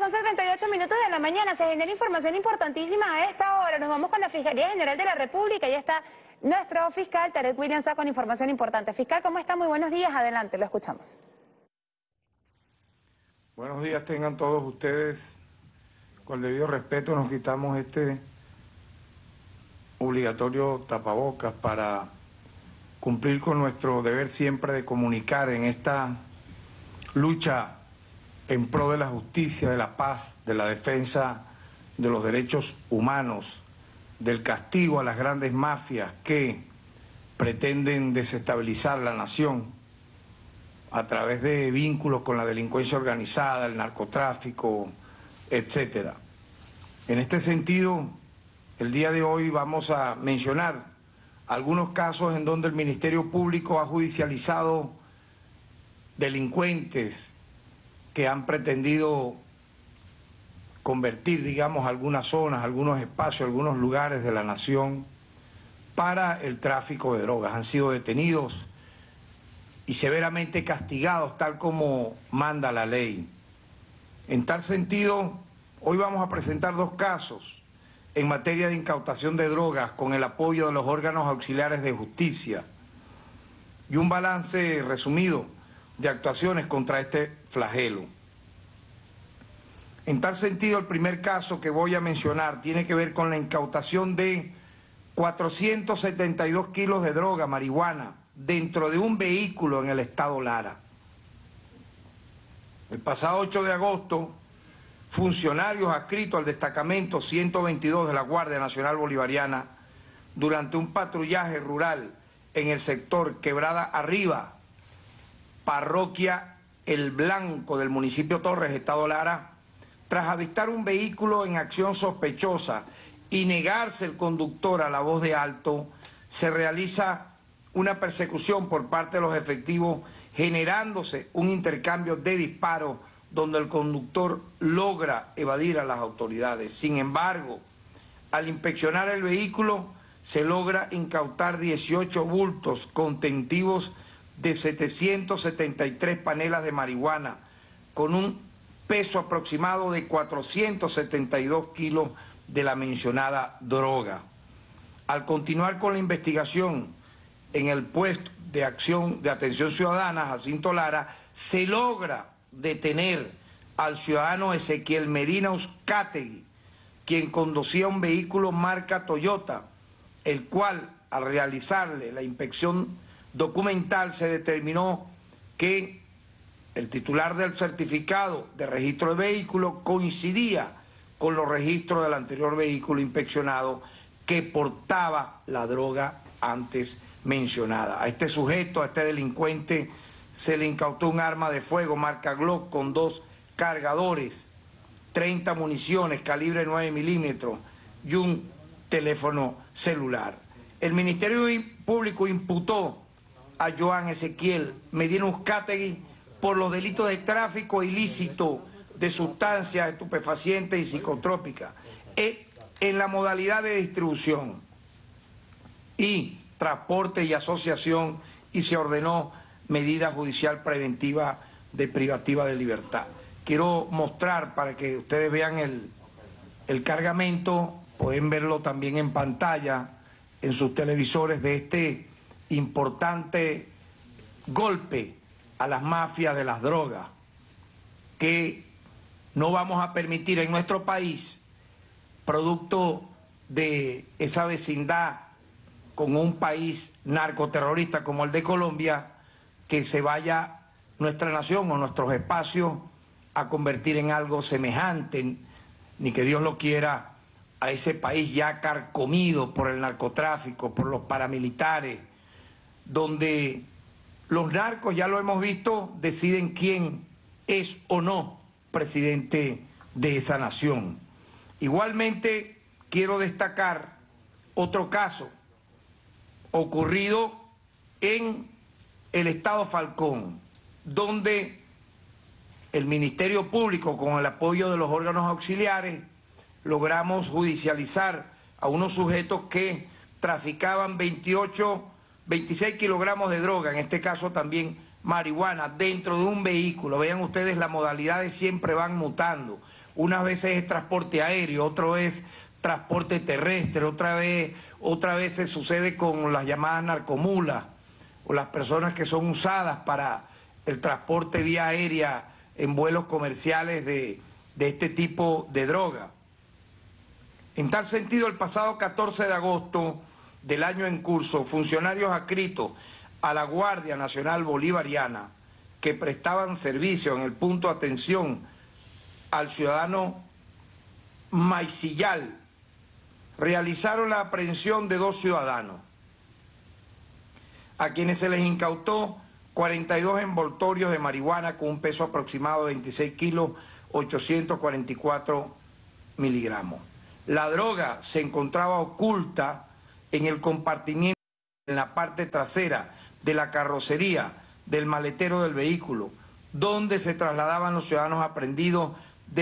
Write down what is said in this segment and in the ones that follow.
11:38 de la mañana. Se genera información importantísima a esta hora. Nos vamos con la Fiscalía General de la República. Ya está nuestro fiscal, Tarek Williams, con información importante. Fiscal, ¿cómo está? Muy buenos días. Adelante, lo escuchamos. Buenos días tengan todos ustedes. Con el debido respeto nos quitamos este obligatorio tapabocas para cumplir con nuestro deber siempre de comunicar en esta lucha en pro de la justicia, de la paz, de la defensa de los derechos humanos, del castigo a las grandes mafias que pretenden desestabilizar la nación a través de vínculos con la delincuencia organizada, el narcotráfico, etcétera. En este sentido, el día de hoy vamos a mencionar algunos casos en donde el Ministerio Público ha judicializado delincuentes que han pretendido convertir, digamos, algunas zonas, algunos espacios, algunos lugares de la nación para el tráfico de drogas. Han sido detenidos y severamente castigados, tal como manda la ley. En tal sentido, hoy vamos a presentar dos casos en materia de incautación de drogas con el apoyo de los órganos auxiliares de justicia y un balance resumido de actuaciones contra este flagelo. En tal sentido, el primer caso que voy a mencionar tiene que ver con la incautación de 472 kilos de droga, marihuana, dentro de un vehículo en el estado Lara. El pasado 8 de agosto, funcionarios adscritos al destacamento 122 de la Guardia Nacional Bolivariana, durante un patrullaje rural en el sector Quebrada Arriba, parroquia El Blanco del municipio Torres, estado Lara, tras avistar un vehículo en acción sospechosa y negarse el conductor a la voz de alto, se realiza una persecución por parte de los efectivos, generándose un intercambio de disparos donde el conductor logra evadir a las autoridades. Sin embargo, al inspeccionar el vehículo, se logra incautar 18 bultos contentivos de 773 panelas de marihuana, con un peso aproximado de 472 kilos de la mencionada droga. Al continuar con la investigación en el puesto de atención ciudadana, Jacinto Lara, se logra detener al ciudadano Ezequiel Medina Uzcategui, quien conducía un vehículo marca Toyota, el cual, al realizarle la inspección documental, se determinó que el titular del certificado de registro de vehículo coincidía con los registros del anterior vehículo inspeccionado que portaba la droga antes mencionada. A este sujeto, a este delincuente, se le incautó un arma de fuego marca Glock con 2 cargadores, 30 municiones calibre 9 milímetros y un teléfono celular. El Ministerio Público imputó a Joan Ezequiel Medina Uzcategui por los delitos de tráfico ilícito de sustancias estupefacientes y psicotrópicas en la modalidad de distribución y transporte y asociación, y se ordenó medida judicial preventiva de privativa de libertad. Quiero mostrar para que ustedes vean el cargamento, pueden verlo también en pantalla en sus televisores, de este importante golpe a las mafias de las drogas, que no vamos a permitir en nuestro país, producto de esa vecindad con un país narcoterrorista como el de Colombia, que se vaya nuestra nación o nuestros espacios a convertir en algo semejante, ni que Dios lo quiera, a ese país ya carcomido por el narcotráfico, por los paramilitares, donde los narcos, ya lo hemos visto, deciden quién es o no presidente de esa nación. Igualmente quiero destacar otro caso ocurrido en el estado Falcón, donde el Ministerio Público, con el apoyo de los órganos auxiliares, logramos judicializar a unos sujetos que traficaban 26 kilogramos de droga, en este caso también marihuana dentro de un vehículo. Vean ustedes, las modalidades siempre van mutando. Unas veces es transporte aéreo, otra vez transporte terrestre, otra vez se sucede con las llamadas narcomulas o las personas que son usadas para el transporte vía aérea en vuelos comerciales de este tipo de droga. En tal sentido, el pasado 14 de agosto del año en curso, funcionarios adscritos a la Guardia Nacional Bolivariana que prestaban servicio en el punto de atención al ciudadano Maicillal realizaron la aprehensión de 2 ciudadanos, a quienes se les incautó 42 envoltorios de marihuana con un peso aproximado de 26 kilos, 844 miligramos. La droga se encontraba oculta en el compartimiento, en la parte trasera de la carrocería del maletero del vehículo, donde se trasladaban los ciudadanos aprehendidos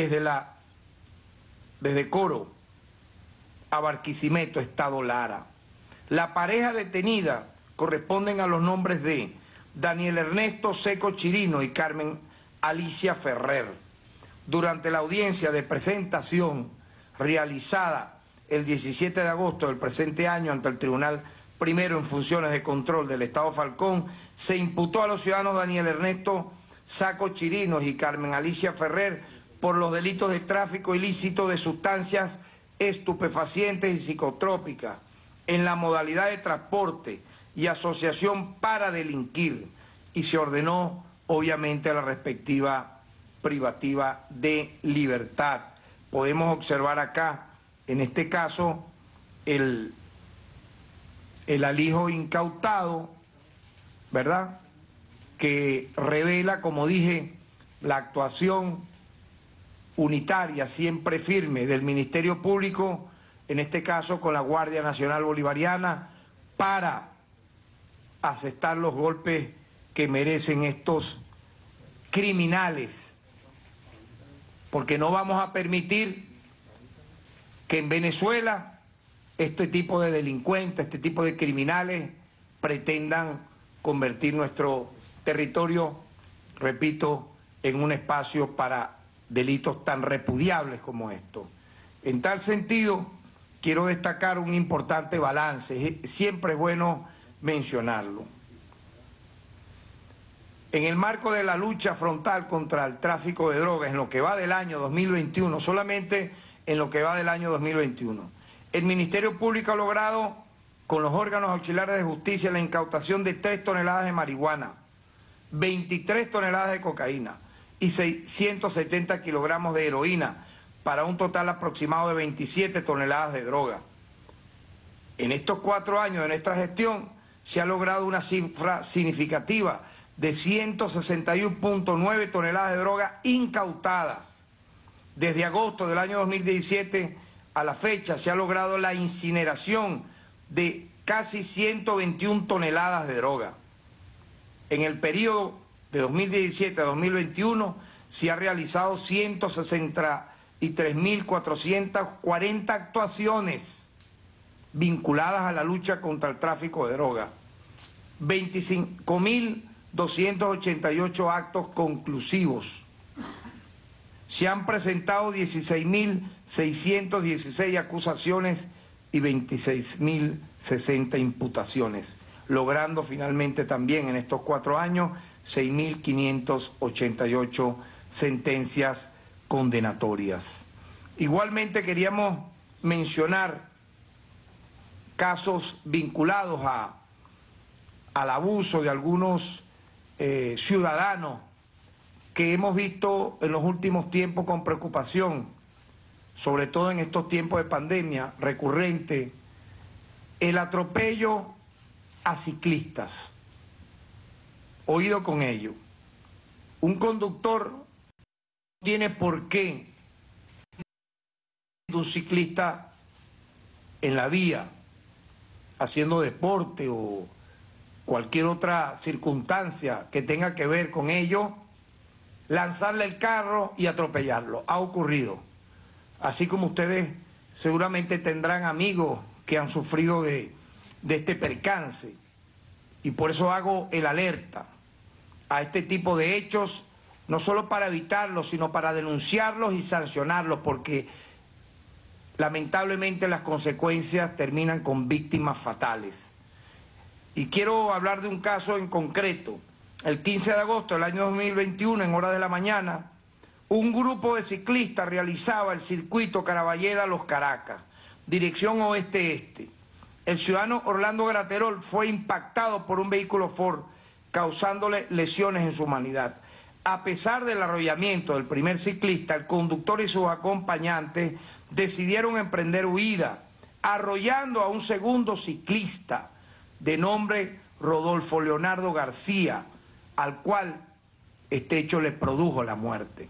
desde Coro a Barquisimeto, Estado Lara. La pareja detenida corresponden a los nombres de Daniel Ernesto Seco Chirino y Carmen Alicia Ferrer. Durante la audiencia de presentación realizada el 17 de agosto del presente año ante el Tribunal Primero en Funciones de Control del Estado Falcón, se imputó a los ciudadanos Daniel Ernesto Saco Chirinos y Carmen Alicia Ferrer por los delitos de tráfico ilícito de sustancias estupefacientes y psicotrópicas en la modalidad de transporte y asociación para delinquir, y se ordenó obviamente la respectiva privativa de libertad. Podemos observar acá, en este caso, el alijo incautado, ¿verdad?, que revela, como dije, la actuación unitaria, siempre firme, del Ministerio Público, en este caso con la Guardia Nacional Bolivariana, para asestar los golpes que merecen estos criminales, porque no vamos a permitir que en Venezuela este tipo de delincuentes, este tipo de criminales pretendan convertir nuestro territorio, repito, en un espacio para delitos tan repudiables como estos. En tal sentido, quiero destacar un importante balance, siempre es bueno mencionarlo. En el marco de la lucha frontal contra el tráfico de drogas en lo que va del año 2021, solamente en lo que va del año 2021, el Ministerio Público ha logrado, con los órganos auxiliares de justicia, la incautación de 3 toneladas de marihuana, 23 toneladas de cocaína y 670 kilogramos de heroína, para un total aproximado de 27 toneladas de droga. En estos 4 años de nuestra gestión se ha logrado una cifra significativa de 161.9 toneladas de droga incautadas. Desde agosto del año 2017 a la fecha se ha logrado la incineración de casi 121 toneladas de droga. En el periodo de 2017 a 2021 se ha realizado 163.440 actuaciones vinculadas a la lucha contra el tráfico de droga, 25.288 actos conclusivos. Se han presentado 16.616 acusaciones y 26.060 imputaciones, logrando finalmente también en estos 4 años 6.588 sentencias condenatorias. Igualmente queríamos mencionar casos vinculados al abuso de algunos ciudadanos que hemos visto en los últimos tiempos con preocupación, sobre todo en estos tiempos de pandemia recurrente, el atropello a ciclistas. Oído con ello. Un conductor no tiene por qué un ciclista en la vía, haciendo deporte o cualquier otra circunstancia que tenga que ver con ello, lanzarle el carro y atropellarlo. Ha ocurrido. Así como ustedes seguramente tendrán amigos que han sufrido de este percance. Y por eso hago el alerta a este tipo de hechos, no solo para evitarlos, sino para denunciarlos y sancionarlos, porque lamentablemente las consecuencias terminan con víctimas fatales. Y quiero hablar de un caso en concreto. El 15 de agosto del año 2021, en horas de la mañana, un grupo de ciclistas realizaba el circuito Caraballeda-Los Caracas, dirección oeste-este. El ciudadano Orlando Graterol fue impactado por un vehículo Ford, causándole lesiones en su humanidad. A pesar del arrollamiento del primer ciclista, el conductor y sus acompañantes decidieron emprender huida, arrollando a un segundo ciclista de nombre Rodolfo Leonardo García, al cual este hecho le produjo la muerte.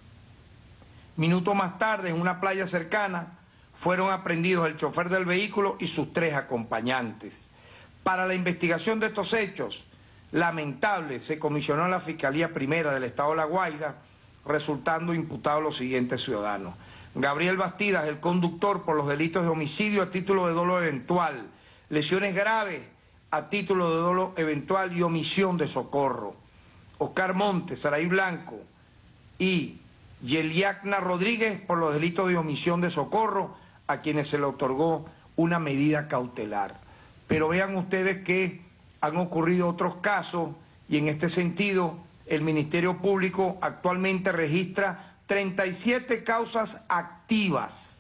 Minutos más tarde, en una playa cercana, fueron aprehendidos el chofer del vehículo y sus 3 acompañantes. Para la investigación de estos hechos, lamentable, se comisionó a la Fiscalía Primera del Estado de La Guaira, resultando imputados los siguientes ciudadanos: Gabriel Bastidas, el conductor, por los delitos de homicidio a título de dolo eventual, lesiones graves a título de dolo eventual y omisión de socorro; Oscar Montes, Saraí Blanco y Yeliacna Rodríguez, por los delitos de omisión de socorro, a quienes se le otorgó una medida cautelar. Pero vean ustedes que han ocurrido otros casos y en este sentido el Ministerio Público actualmente registra 37 causas activas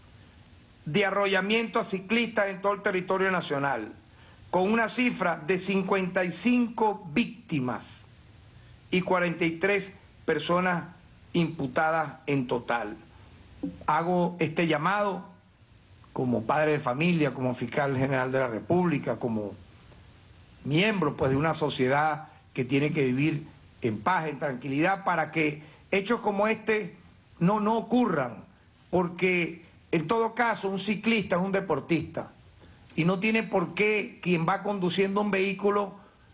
de arrollamiento a ciclistas en todo el territorio nacional, con una cifra de 55 víctimas y 43 personas imputadas en total. Hago este llamado como padre de familia, como fiscal general de la República, como miembro pues de una sociedad que tiene que vivir en paz, en tranquilidad, para que hechos como este no ocurran, porque en todo caso un ciclista es un deportista y no tiene por qué quien va conduciendo un vehículo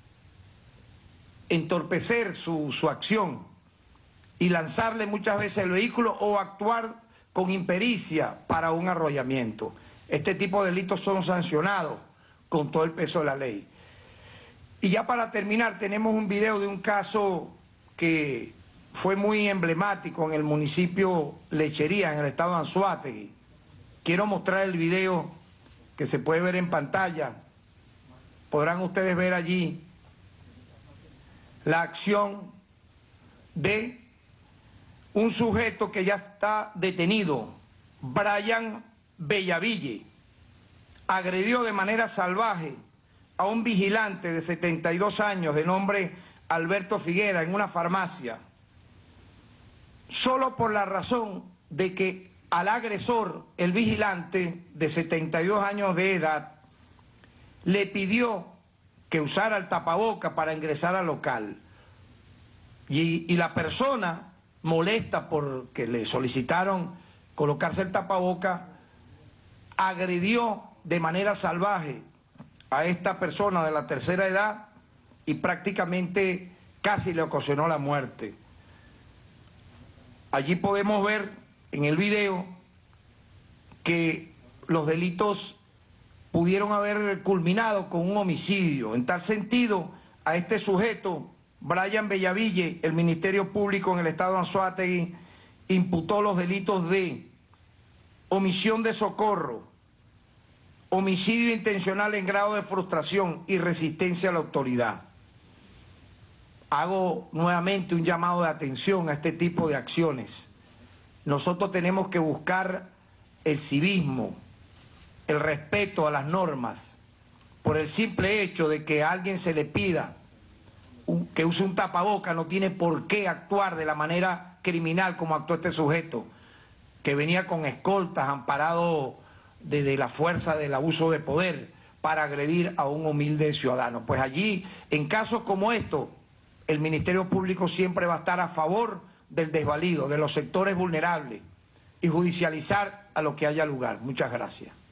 entorpecer su acción y lanzarle muchas veces el vehículo o actuar con impericia para un arrollamiento. Este tipo de delitos son sancionados con todo el peso de la ley. Y ya para terminar, tenemos un video de un caso que fue muy emblemático en el municipio Lechería, en el estado de Anzoátegui. Quiero mostrar el video que se puede ver en pantalla. Podrán ustedes ver allí la acción de un sujeto que ya está detenido, Brian Bellaville. Agredió de manera salvaje a un vigilante de 72 años de nombre Alberto Figuera en una farmacia, solo por la razón de que al agresor, el vigilante de 72 años de edad, le pidió que usara el tapaboca para ingresar al local. Y la persona, molesta porque le solicitaron colocarse el tapaboca, agredió de manera salvaje a esta persona de la tercera edad y prácticamente casi le ocasionó la muerte. Allí podemos ver en el video que los delitos pudieron haber culminado con un homicidio. En tal sentido, a este sujeto, Brian Bellaville, el Ministerio Público en el estado de Anzoátegui imputó los delitos de omisión de socorro, homicidio intencional en grado de frustración y resistencia a la autoridad. Hago nuevamente un llamado de atención a este tipo de acciones. Nosotros tenemos que buscar el civismo, el respeto a las normas, por el simple hecho de que a alguien se le pida que use un tapaboca, no tiene por qué actuar de la manera criminal como actuó este sujeto, que venía con escoltas, amparado de la fuerza del abuso de poder para agredir a un humilde ciudadano. Pues allí, en casos como estos, el Ministerio Público siempre va a estar a favor del desvalido, de los sectores vulnerables y judicializar a lo que haya lugar. Muchas gracias.